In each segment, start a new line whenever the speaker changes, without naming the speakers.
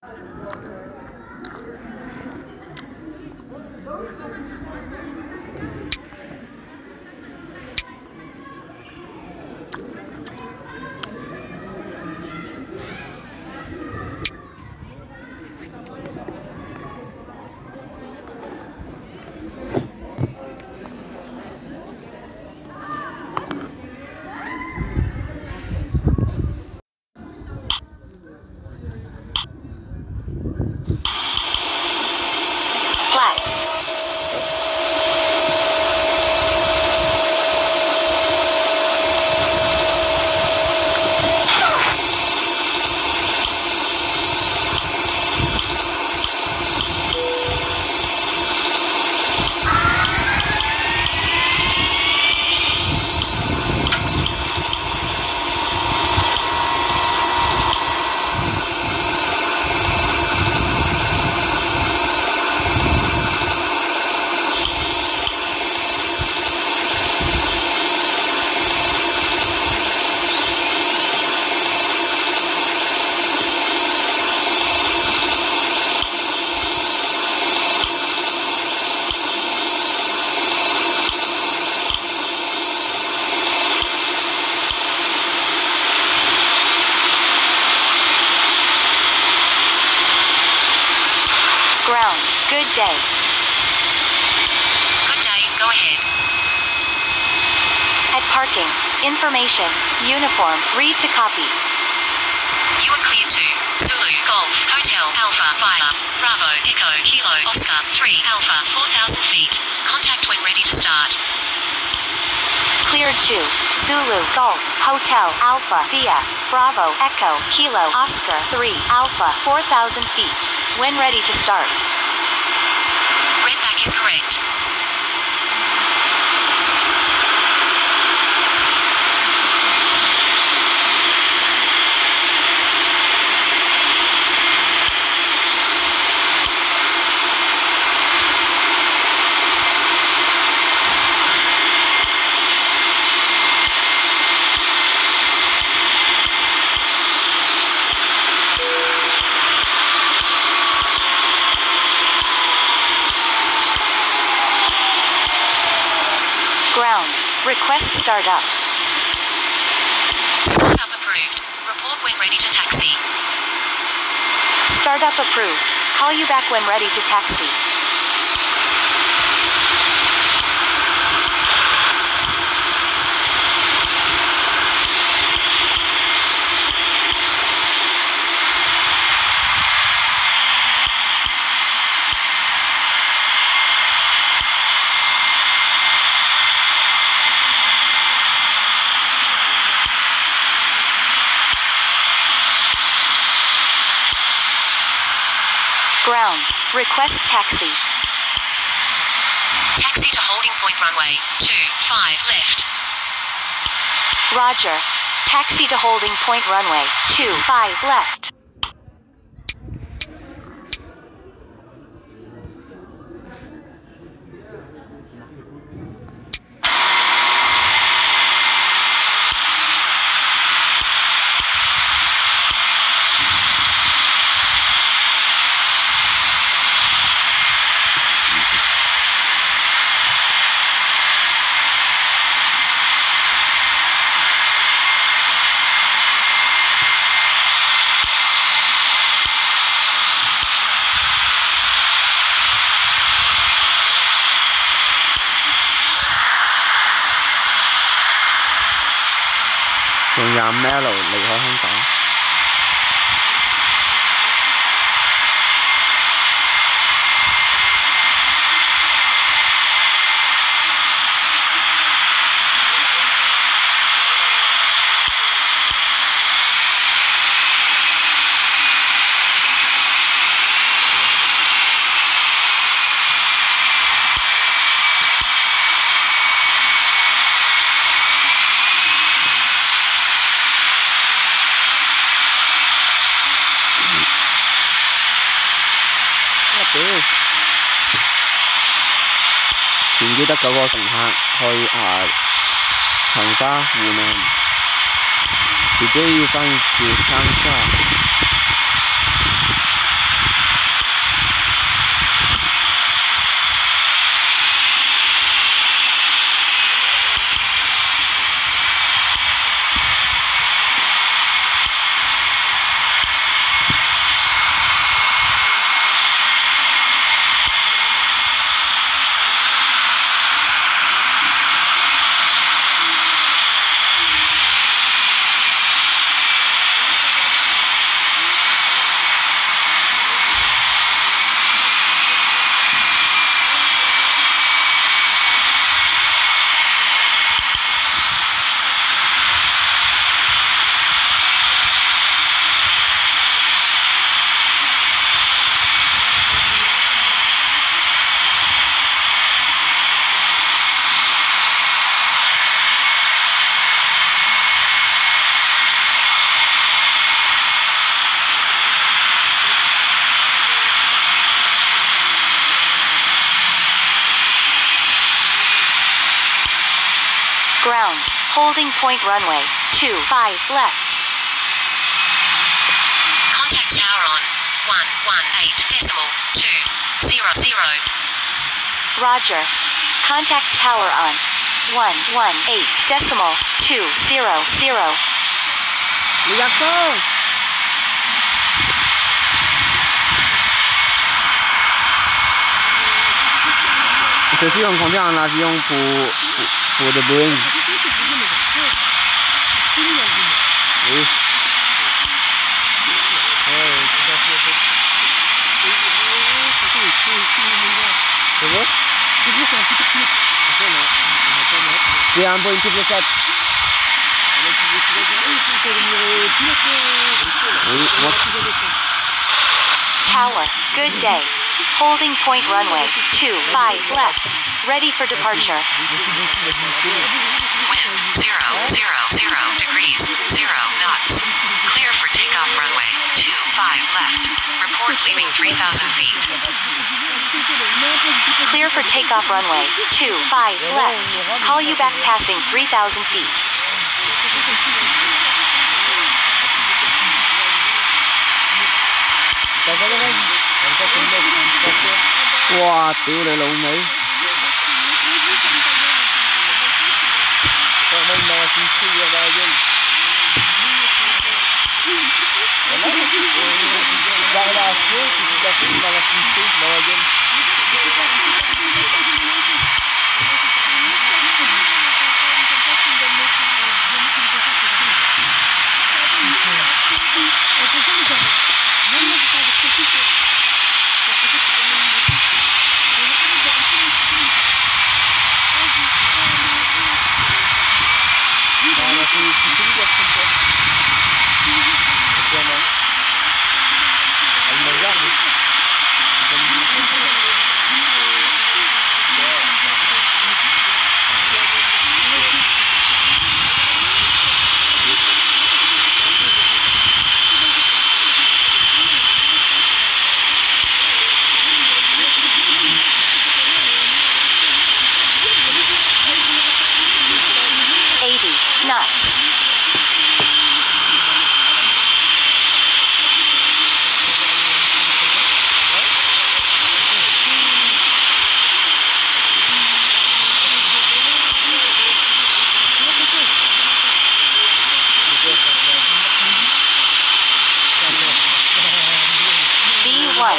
Ground. Good day.
Good day, go ahead.
At parking. Information. Uniform. Read to copy.
You are cleared to Zulu Golf Hotel Alpha via Bravo Echo Kilo Oscar 3 Alpha 4,000 feet. Contact when ready to start.
Cleared to Zulu Golf Hotel Alpha via Bravo Echo Kilo Oscar 3 Alpha 4,000 feet. When ready to start.
Redback is correct.
Ground. Request startup.
Startup approved. Report when ready to taxi.
Startup approved. Call you back when ready to taxi. Ground. Request taxi.
Taxi to holding point runway 25 left.
Roger. Taxi to holding point runway 25 left.
用25L 離開香港。前機得9個乘客去長沙、湖南，自己要翻住長沙。
inbound, holding point runway, 25 left.
Contact tower on 118.200.
Roger. Contact tower on 118.200.
Les garçons! Je suis en conduire un avion pour de Boeing. Oui. C'est vrai? C'est un Boeing 777. Oui, moi.
Tower, good day. Holding point runway, 25 left. Ready for departure.
Wind 000 degrees, 0 knots. Clear for takeoff runway 25 left. Report leaving 3,000 feet.
Clear for takeoff runway, 25 left. Call you back passing 3,000 feet.
Wow, tiểu lệ lụ Mỹ.
Knots. B1.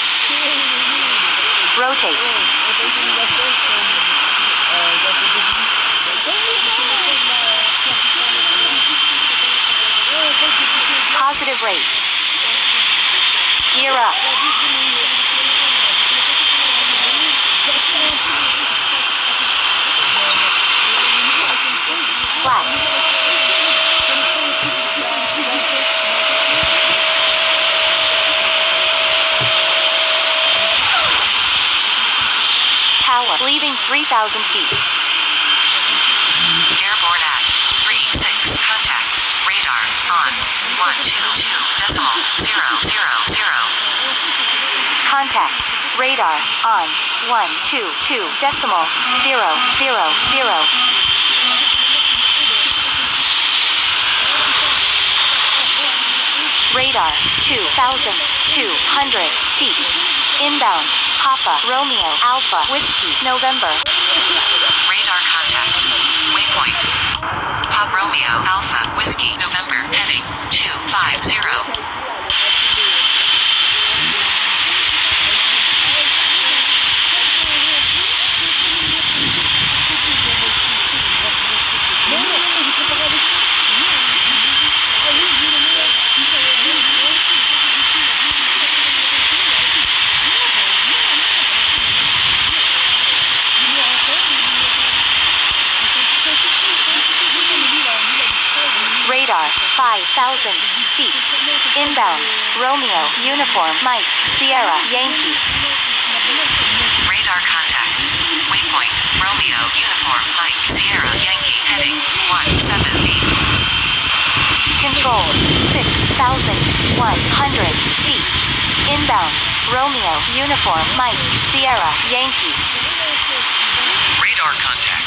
Rotate. Positive rate. Gear up. Flaps. Tower leaving 3,000 feet.
Airborne at 36. Contact. Radar on 122.000.
Contact. Radar on 122.000. Radar 2,200 feet. Inbound. Papa Romeo Alpha Whiskey November.
Radar contact. Waypoint. Pop Romeo Alpha Whiskey November heading 250.
Radar 5,000 feet. Inbound. Romeo Uniform Mike Sierra Yankee.
Radar contact. Waypoint. Romeo Uniform Mike Sierra Yankee heading 178.
Control 6,100 feet. Inbound. Romeo Uniform Mike Sierra Yankee.
Radar contact.